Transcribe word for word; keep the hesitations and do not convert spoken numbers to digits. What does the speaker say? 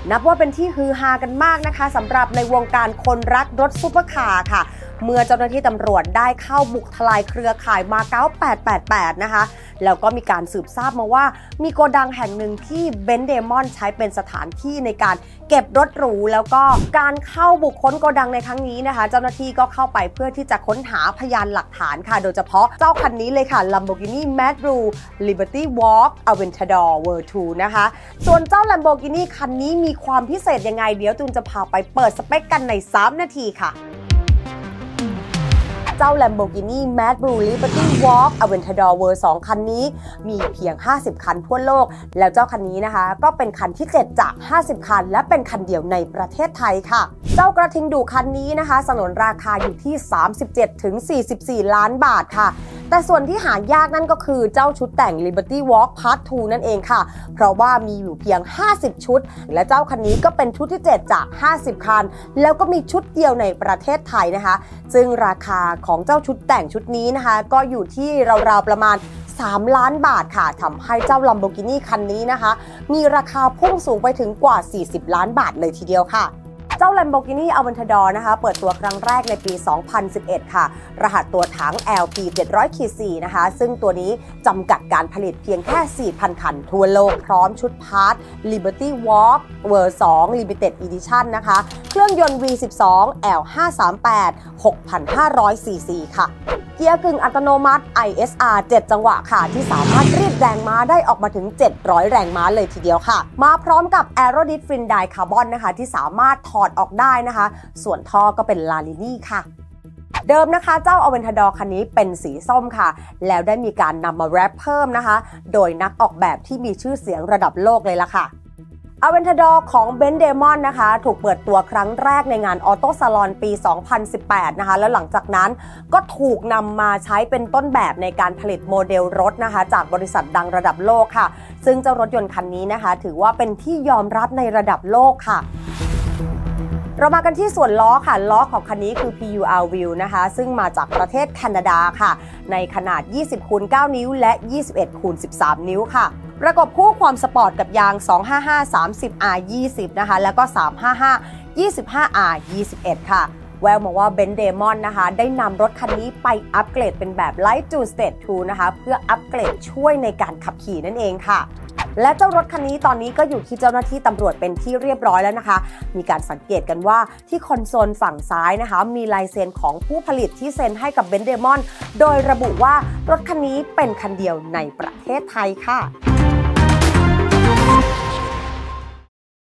นับว่าเป็นที่ฮือฮากันมากนะคะสำหรับในวงการคนรักรถซุปเปอร์คาร์ค่ะเมื่อเจ้าหน้าที่ตำรวจได้เข้าบุกทลายเครือข่ายมาเก๊าแปดแปดแปดนะคะแล้วก็มีการสืบทราบมาว่ามีโกดังแห่งหนึ่งที่เบนซ์เดมอนใช้เป็นสถานที่ในการเก็บรถหรูแล้วก็การเข้าบุกค้นโกดังในครั้งนี้นะคะเจ้าหน้าที่ก็เข้าไปเพื่อที่จะค้นหาพยานหลักฐานค่ะโดยเฉพาะเจ้าคันนี้เลยค่ะ Lamborghini Madru Liberty Walk Aventador World ทู นะคะส่วนเจ้า Lamborghini คันนี้มีความพิเศษยังไงเดี๋ยวตูนจะพาไปเปิดสเปคกันในสามนาทีค่ะเจ้า Lamborghini Madru Liberty Walk Aventador World สองคันนี้มีเพียงห้าสิบคันทั่วโลกแล้วเจ้าคันนี้นะคะก็เป็นคันที่เจ็ดจากห้าสิบคันและเป็นคันเดียวในประเทศไทยค่ะเจ้ากระทิงดุคันนี้นะคะสนนราคาอยู่ที่ สามสิบเจ็ดถึงสี่สิบสี่ ล้านบาทค่ะแต่ส่วนที่หายากนั่นก็คือเจ้าชุดแต่ง Liberty Walk Part ทู นั่นเองค่ะเพราะว่ามีอยู่เพียงห้าสิบชุดและเจ้าคันนี้ก็เป็นชุดที่เจ็ดจากห้าสิบคันแล้วก็มีชุดเดียวในประเทศไทยนะคะซึ่งราคาของเจ้าชุดแต่งชุดนี้นะคะก็อยู่ที่ราวๆประมาณสามล้านบาทค่ะทำให้เจ้า Lamborghini คันนี้นะคะมีราคาพุ่งสูงไปถึงกว่าสี่สิบล้านบาทเลยทีเดียวค่ะเจ้า Lamborghini Aventador นะคะเปิดตัวครั้งแรกในปี สองพันสิบเอ็ด ค่ะรหัสตัวถัง แอล พี เจ็ดร้อย สี่ นะคะซึ่งตัวนี้จำกัดการผลิตเพียงแค่ สี่พัน คันทั่วโลกพร้อมชุดพาร์ท Liberty Walk World ทู Limited Edition นะคะเครื่องยนต์ วี สิบสอง แอล ห้าสามแปด หกพันห้าร้อย ซี ซี ค่ะเกียร์กึ่งอัตโนมัติ ไอ เอส อาร์ เจ็ด จังหวะค่ะที่สามารถรีดแรงม้าได้ออกมาถึงเจ็ดร้อยแรงม้าเลยทีเดียวค่ะมาพร้อมกับ Aerodynamic Fin Die Carbon นะคะที่สามารถถอดออกได้นะคะส่วนท่อก็เป็นลาลินี่ค่ะเดิมนะคะเจ้า Aventador คันนี้เป็นสีส้มค่ะแล้วได้มีการนำมาแรปเพิ่มนะคะโดยนักออกแบบที่มีชื่อเสียงระดับโลกเลยล่ะค่ะAventador ของ Benz Demon นะคะถูกเปิดตัวครั้งแรกในงาน Auto Salon ปี สองพันสิบแปด นะคะแล้วหลังจากนั้นก็ถูกนำมาใช้เป็นต้นแบบในการผลิตโมเดลรถนะคะจากบริษัทดังระดับโลกค่ะซึ่งเจ้ารถยนต์คันนี้นะคะถือว่าเป็นที่ยอมรับในระดับโลกค่ะเรามากันที่ส่วนล้อค่ะล้อของคันนี้คือ พี ยู อาร์ Wheel นะคะซึ่งมาจากประเทศแคนาดาค่ะในขนาด ยี่สิบคูณเก้า นิ้วและ ยี่สิบเอ็ดคูณสิบสาม นิ้วค่ะประกอบคู่ความสปอร์ตกับยาง สองห้าห้า สามสิบ อาร์ ยี่สิบ นะคะแล้วก็ สามห้าห้า ยี่สิบห้า อาร์ ยี่สิบเอ็ด ค่ะแววมาว่า Benz Demon นะคะได้นำรถคันนี้ไปอัปเกรดเป็นแบบ Light Dual Stage ทู นะคะเพื่ออัปเกรดช่วยในการขับขี่นั่นเองค่ะและเจ้ารถคันนี้ตอนนี้ก็อยู่ที่เจ้าหน้าที่ตำรวจเป็นที่เรียบร้อยแล้วนะคะมีการสังเกตกันว่าที่คอนโซลฝั่งซ้ายนะคะมีลายเซ็นของผู้ผลิตที่เซ็นให้กับ Benz Demon โดยระบุว่ารถคันนี้เป็นคันเดียวในประเทศไทยค่ะ